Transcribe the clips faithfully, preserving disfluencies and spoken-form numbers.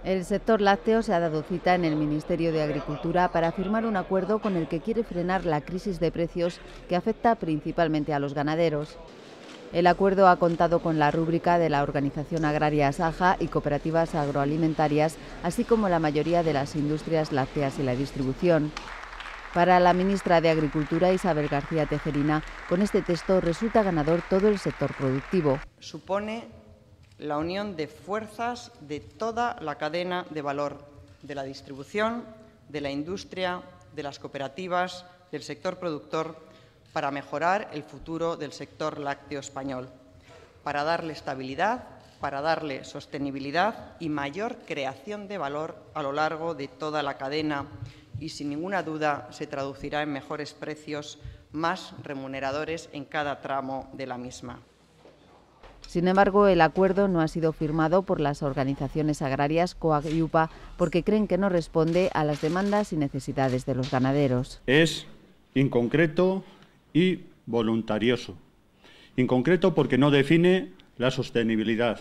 El sector lácteo se ha dado cita en el Ministerio de Agricultura para firmar un acuerdo con el que quiere frenar la crisis de precios que afecta principalmente a los ganaderos. El acuerdo ha contado con la rúbrica de la Organización Agraria Saja y cooperativas agroalimentarias, así como la mayoría de las industrias lácteas y la distribución. Para la ministra de Agricultura, Isabel García Tejerina, con este texto resulta ganador todo el sector productivo. Supone la unión de fuerzas de toda la cadena de valor, de la distribución, de la industria, de las cooperativas, del sector productor, para mejorar el futuro del sector lácteo español, para darle estabilidad, para darle sostenibilidad y mayor creación de valor a lo largo de toda la cadena, y sin ninguna duda se traducirá en mejores precios más remuneradores en cada tramo de la misma. Sin embargo, el acuerdo no ha sido firmado por las organizaciones agrarias COAG y UPA porque creen que no responde a las demandas y necesidades de los ganaderos. Es inconcreto y voluntarioso. Inconcreto porque no define la sostenibilidad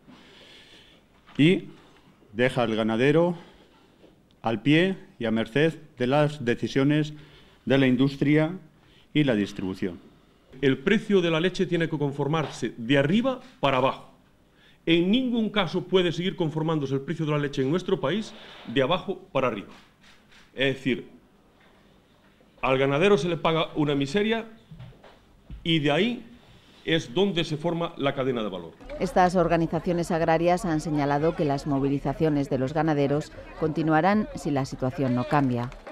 y deja al ganadero al pie y a merced de las decisiones de la industria y la distribución. El precio de la leche tiene que conformarse de arriba para abajo. En ningún caso puede seguir conformándose el precio de la leche en nuestro país de abajo para arriba. Es decir, al ganadero se le paga una miseria y de ahí es donde se forma la cadena de valor. Estas organizaciones agrarias han señalado que las movilizaciones de los ganaderos continuarán si la situación no cambia.